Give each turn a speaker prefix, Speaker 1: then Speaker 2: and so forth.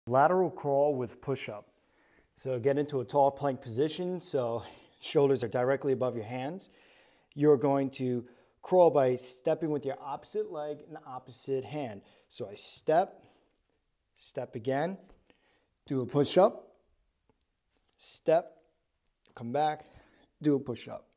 Speaker 1: Lateral crawl with push-up. So get into a tall plank position, so shoulders are directly above your hands. You're going to crawl by stepping with your opposite leg and opposite hand. So I step, step again, do a push-up, step, come back, do a push-up.